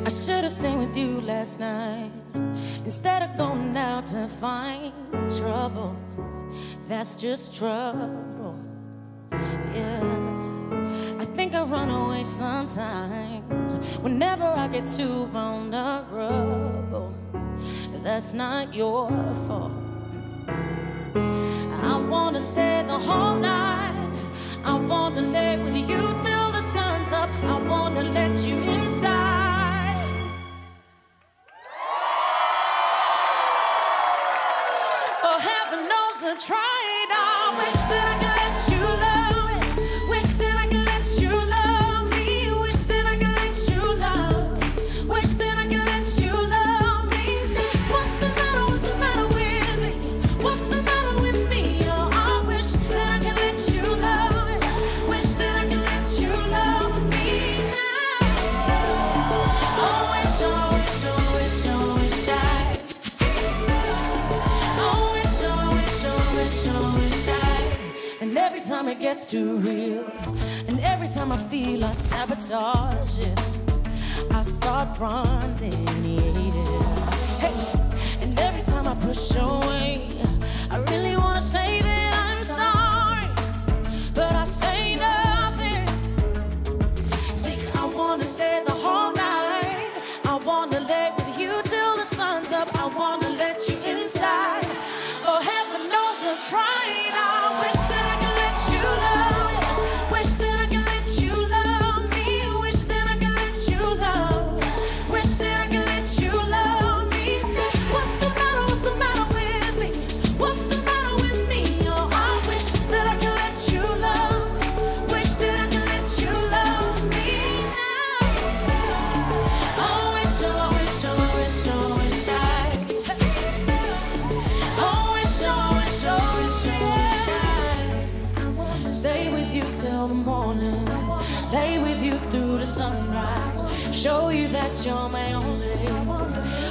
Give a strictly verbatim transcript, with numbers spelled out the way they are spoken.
I should have stayed with you last night instead of going out to find trouble. That's just trouble. Yeah, I think I run away sometimes whenever I get too vulnerable. That's not your fault. I wanna stay the whole night. I wanna lay with you till the sun's up. I wanna let you inside. Oh, heaven knows I tried. I wish that I could let you love. Wish that I could let you love me. Wish that I could let you love. Wish that I could let you love me. What's the matter? What's the matter with me? What's the matter with me? Oh, I wish that I could let you love. Wish that I could let you love me now. Oh, wish, oh, wish, oh, wish, oh, wish I. Oh, wish, oh, wish, oh, wish, oh, wish I. And every time it gets too real, and every time I feel I sabotage it, I start running, yeah. Hey, and every time I push away, I really wanna say that I'm sorry, but I say nothing. See, I wanna stay the whole night. I wanna lay with you till the sun's up. I wanna let you inside. Oh, heaven knows I've tried. I wish that I could let you love. Wish that I could let you love me. Wish that I could let you love. Wish that I could let you love me. What's the matter? What's the matter with me? What's the matter with me? Oh, I wish that I could let you love. Wish that I could let you love me now. Oh, wish, oh, wish, oh, wish, oh, wish I. Oh, wish, oh, wish, oh, wish, oh, wish I. Stay with you till the morning. Lay with you through the sunrise. Show you that you're my only.